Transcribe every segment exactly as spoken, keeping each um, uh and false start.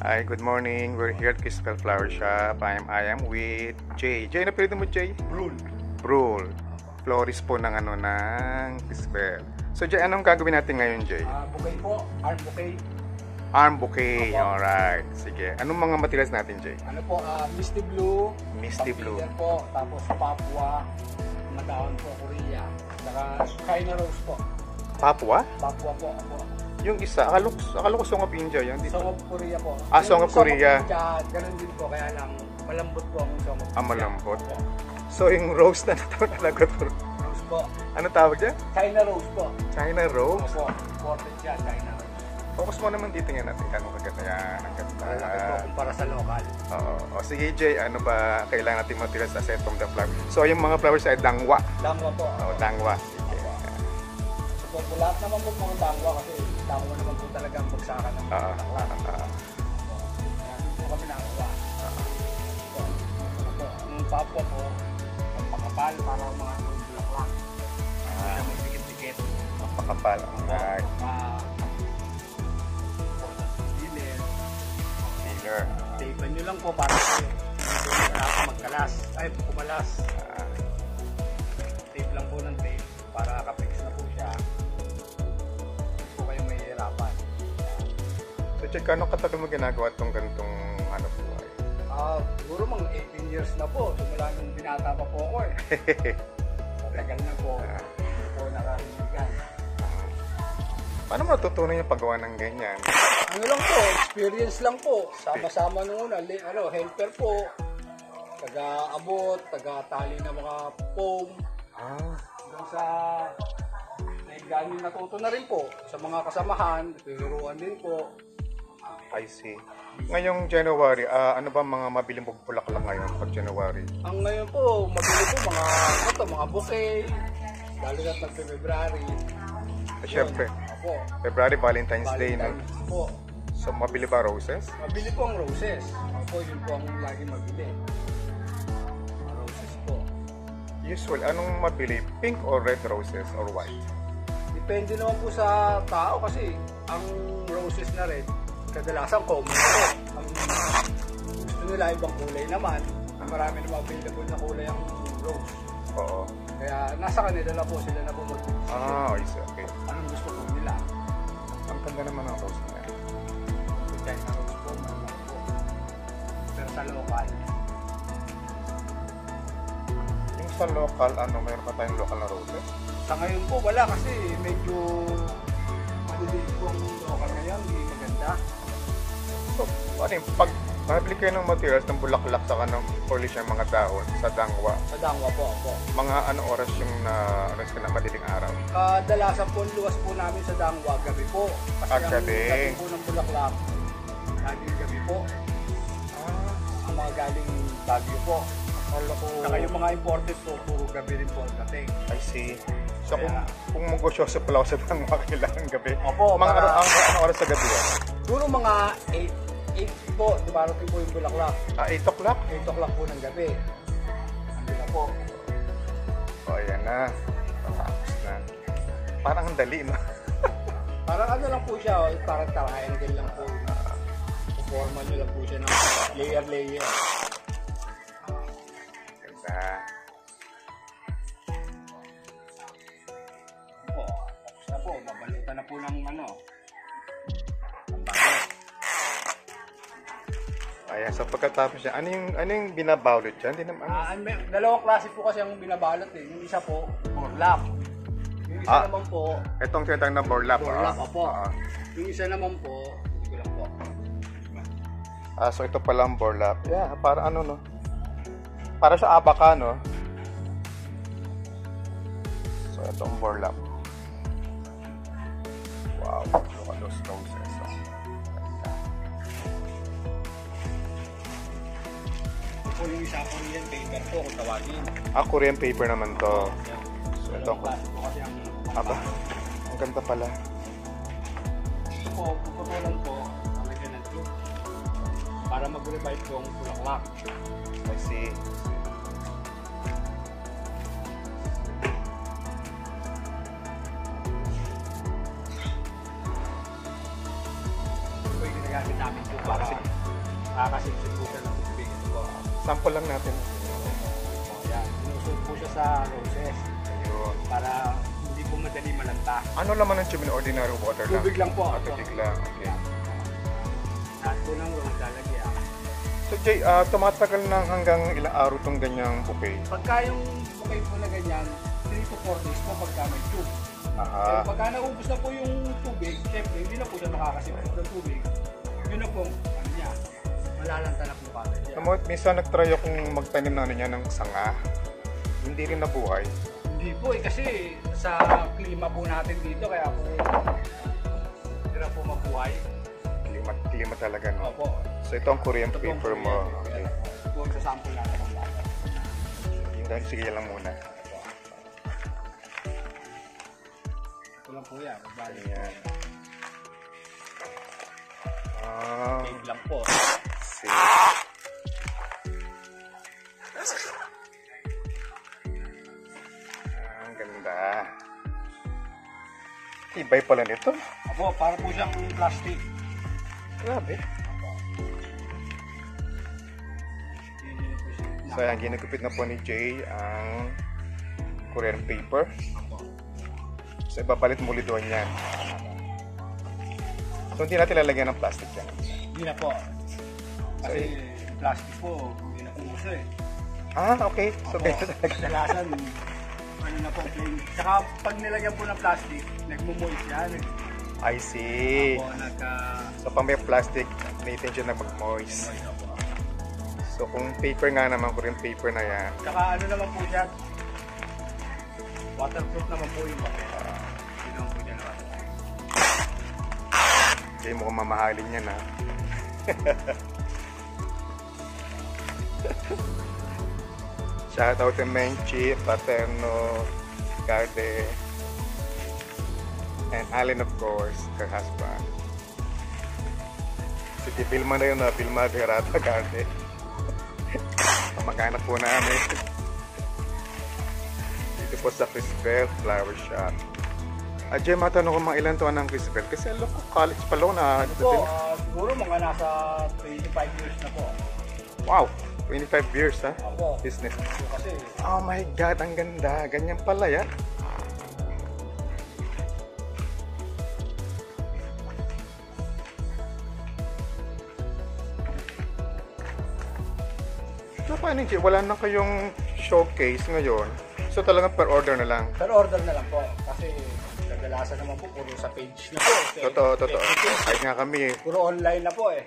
Hi, good morning. We're here at Crystal Flower Shop. I am, I am with Jay. Jay, na pwede mo, Jay? Brul. Brul. Florist po ng ano, ng Crystal. So, Jay, anong gagawin natin ngayon, Jay? Uh, bouquet po. Arm bouquet. Arm bouquet. Opo. Alright. Sige. Anong mga materials natin, Jay? Ano po, uh, misty blue. Misty blue. po. Tapos papua. Mga dahon po, Korea. Saka China rose po. Papua? Papua po. Ako. Yung isa, akala ko, akala ko Song of India yan. Dito. Song of Korea po. Ah, Song of Korea. India, ganun din po. Kaya lang, malambot po ang Song of Korea. Ah, malambot. Po. So, yung rose na nato talaga to. Rose po. Ano tawag dyan? China rose po. China rose? Opo. Imported siya, China rose. Focus mo naman dito nga natin. Kano kaganda yan. Ang ganda. Malaki po kumpara sa local. Oo. O sige, Jay, ano ba kailangan natin materials aside from the flower? So, yung mga flowers ay dangwa. Dangwa po. Oo, dangwa. Sige. So, po, lahat naman po mga dangwa kasi dangwa naman po talaga ang bagsakan ng Oo. bulaklak. Oo. Kaya hindi po kami nakakuha. So, ang papwa po, ang pakapal para ang mga bulaklak. Ah. May dikit-dikit. Mapakapal. Alright. Ah, Dealer. Dealer. Tapean nyo lang po para po hindi po magkalas. Ay, kumalas. Ah. Tape lang po ng tape para kapix na po siya. Hindi po kayo mahihirapan. So, Jay, kano katagal mo ginagawa itong ganitong ano po ay? Ah, siguro mga eighteen years na po. Simula nung binata pa po ako eh. Matagal na po. Hindi po nakahiligan. Paano mo natutunan yung paggawa ng ganyan? Ano lang po, experience lang po. Sama-sama nung una, li- ano, helper po. Taga-abot, taga-tali ng mga foam. Ah. Hanggang sa naiganin natuto na rin po. Sa mga kasamahan, pinuruan din po. I see. Ngayong January, ah, ano ba mga mabiling bulaklak ngayon pag January? Ang ngayon po, mabili po mga, ito, mga bouquet. Lalo na pag-February. Eh, Siyempre, Opo. February, Valentine's Day, no? Valentine's po. So, mabili ba roses? Mabili po ang roses. Opo, yun po ang lagi mabili. Mga roses po. Usual, anong mabili? Pink or red roses or white? Depende naman po sa tao kasi ang roses na red, kadalasan common po. Ang gusto nila ibang kulay naman. Marami na available na kulay ang rose. Oo. Kaya nasa kanila na po sila na po mag Ah, I see. Okay. anong gusto po nila. Ang ganda naman ng rose na yan. China rose po, malaki po. Pero sa local, Yung sa local, ano, mayroon pa tayong local na roses? sa ngayon po wala kasi medyo malilit po ang local ngayon, hindi maganda. So, ano yung pag mabili kayo ng materials ng bulaklak sa kanong polish ng mga dahon sa dangwa, Sa dangwa po po. mga ano oras yung na oras ka na madiling araw? Kadalasan po ang luwas po namin sa dangwa gabi po. Kasi Ah, ang gabi. gabi po ng bulaklak, laging gabi po. Ah, Ang mga galing Baguio po. akala ko. Saka yung mga imported po, puro gabi rin po ang dating. I see. So, kung, Kaya- kung mag-shows pala ako sa dangwa, kailangan gabi. Opo, Mga para- ano, ang, anong oras sa gabi yan? Puro mga eight, eight po, dumarating po yung bulaklak. Ah, eight o'clock? eight o'clock po ng gabi. Ando na po. O, ayan na. Patapos na. Parang ang dali, no? Parang ano lang po siya, oh, parang triangle lang po. Puporma nyo lang po siya ng layer-layer. Ganda. Po, tapos na po, babalutan na po ng ano. Ang balot. Ayan, so pagkatapos niya, ano yung, ano yung binabalot dyan? Hindi naman, ano? Ah, may, dalawang klase po kasi ang binabalot eh. Yung isa po, burlap. Yung isa Ah. naman po, Itong tinatawag na burlap. burlap ah. po. Ah. Yung isa naman po, hindi ko lang po. Ah, so ito pala ang burlap. Yeah, para ano, no? Para sa abaka, no? So, ito ang burlap. Wow, look at those roses. Oh. Ganda. Ito po yung isa po yan, paper po kung tawagin. Ah, Korean paper naman to. So, ito. Dalawang klase po kasi ang Aba, ang ganda pala. Ito po, puputulan po, lalagyan ng tube. Para mag-revive po ang bulaklak. I see. Pwede na ginagamit namin po para makakasipsip po siya ng tubig. Ito po. Sample lang natin. O, yan. Sinusot po siya sa roses Ayun. para hindi po madali malanta. Ano laman ng tube? Ordinary water lang? Tubig lang po. Ah, Opo. tubig lang. Okay. Lahat po ng rose lalagyan. So Jay, ah, tumatagal na hanggang ilang araw itong ganyang bouquet? Pagka yung bouquet po na ganyan, three to four days po pagka may tube. Pero Aha. pagka naubos na po yung tubig, syempre hindi na po siya makakasipsip ng tubig. Yun na po, ano niya, malalanta na po kagad niya. Tamo, minsan nag-try akong magtanim na ano niya ng sanga. Hindi rin nabuhay. Hindi po eh, kasi sa klima po natin dito, kaya po hindi na po mabuhay. Klima, klima talaga, no? Opo. So ito ang Korean Ito po ang paper mo. Korean. Okay. Ito po ang sasample natin ang lahat. Yun dahil, sige lang muna. Ito lang po yan. Bali, Ayan. Ah, big lang po. see. Ah, ang ganda. Ibay pala nito. Opo, para po siyang plastic. Grabe. Yun yun po siya. So ayan, ginagupit na po ni Jay ang Korean paper. Opo. So ibabalit muli doon yan. So hindi natin lalagyan ng plastic yan. Hindi na po. Kasi yung plastic po, hindi na po uso eh. Ah, okay. So Opo. ganito talaga. Kadalasan, ano na po, plain. Tsaka pag nilagyan po ng plastic, nagmumoist siya. Nag I see. po, nagka... So pag may plastic, may intention na mag-moist. So kung paper nga naman, Korean paper na yan. Tsaka ano naman po siya, waterproof naman po yung papel. Hindi naman po siya naman. Hindi mo kung mamahalin yan, ha. Shout out to Menchi, Paterno, Garde, and Allen, of course, her husband. Si Vilma na yun, ha. Vilma Gerata Garde. Kamag-anak po namin. Dito po sa Crisbel Flower Shop. Ah, Jay, matanong ko mga ilan taon ng Crisbel? Kasi alam ko, college pa lang na. Ano po, ah, siguro mga nasa twenty-five years na po. Wow! twenty-five years, ha? Opo. Business. So, kasi, Oh my God, ang ganda. Ganyan pala, yan. So, paano, Jay? Wala na kayong showcase ngayon. So, talagang per order na lang. per order na lang po. Kasi, kadalasan naman po, puro sa page na po. Okay? Totoo, totoo. Okay. Kahit nga kami, eh. Puro online na po eh.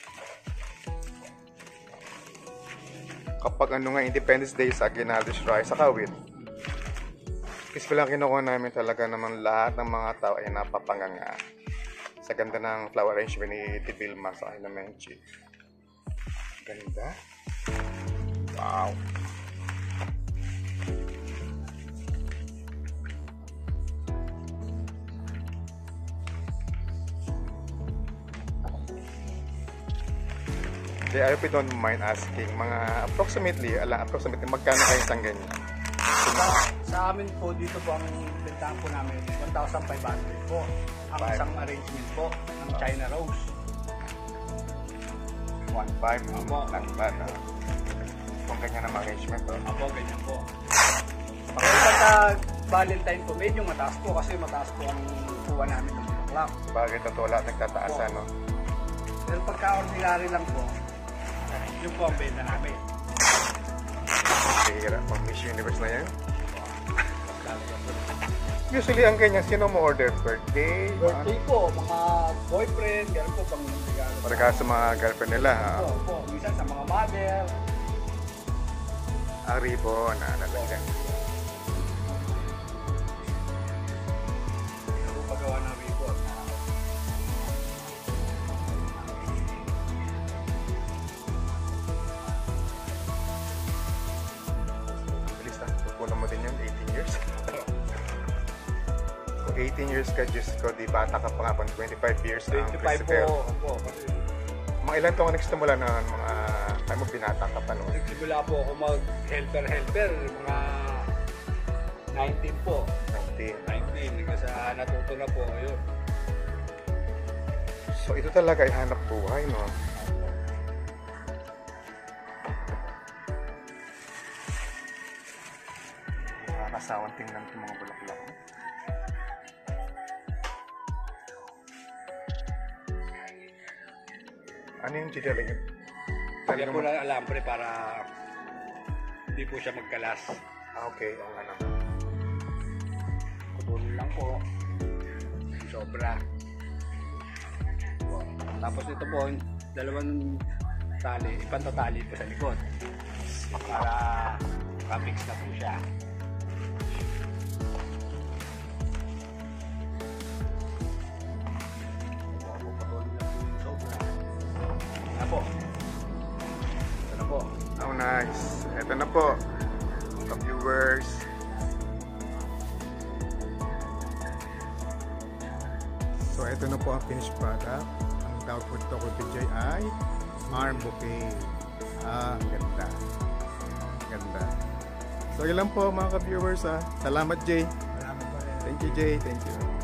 Kapag ano nga, Independence Day sa Aguinaldo Shrine, sa Kawit. Kasi lang kinukuha namin talaga naman lahat ng mga tao ay napapanganga. Sa ganda ng flower arrangement ni Tibilma sa akin na Menchi. Ganda. Wow. Jay, I hope you don't mind asking, mga approximately, ala, approximately, magkano kayo isang ganyan? Sa, sa amin po, dito po ang bentahan po namin, one thousand five hundred po. Ang Five. isang arrangement po ng China Rose. one point five Opo. lang ba? No? Kung ganyan ang arrangement, oh. Apo, ganyan po. Pag pagka Valentine po, medyo mataas po kasi mataas po ang kuha namin ng bulaklak. Bagay totoo lahat nagtataasan, no? Pero pagka ordinary lang po, yun po ang benta namin. Kaya pang Miss Universe na yan. Usually, ang ganyan, sino mo order? Birthday? Birthday po, mga boyfriend, gano'n po pang regalo. Para sa mga girlfriend nila, ha? Po, po, minsan sa mga mother. Ang ribbon, na nalagyan. Ito po pagawa ng ribbon. Bilis na, pupunan mo din yun, eighteen years. Kung eighteen years ka, Diyos ko, di bata ka pa nga pang twenty-five years ang twenty-five Crisbel. po, po. Kasi Mga ilan taong nagsimula na mga tayo mo binata ka pa noon? nagsimula po ako mag-helper-helper, mga nineteen po. nineteen. nineteen, hanggang sa natuto na po, yun. So So ito talaga ay hanap buhay, no? Nakakasawang tingnan itong mga bulaklak. Ano yung chichaligin? Kaya po na alambre para hindi po siya magkalas. Ah, okay. Oo nga naman. Kutunin lang po. Sobra. Tapos ito po, dalawang tali, ipantatali po sa likod. Para kapix na po siya. Kutunin lang po yung sobra. Ito po. Ito na po. Oh, nice. Ito na po. Mga viewers. So, ito na po ang finished product. Ang tawag po ito ko P J ay arm bouquet. Ah, ganda. Ganda. So, yun lang po mga ka-viewers. Ah. Salamat, Jay. Salamat po rin. Thank you, Jay. Thank you.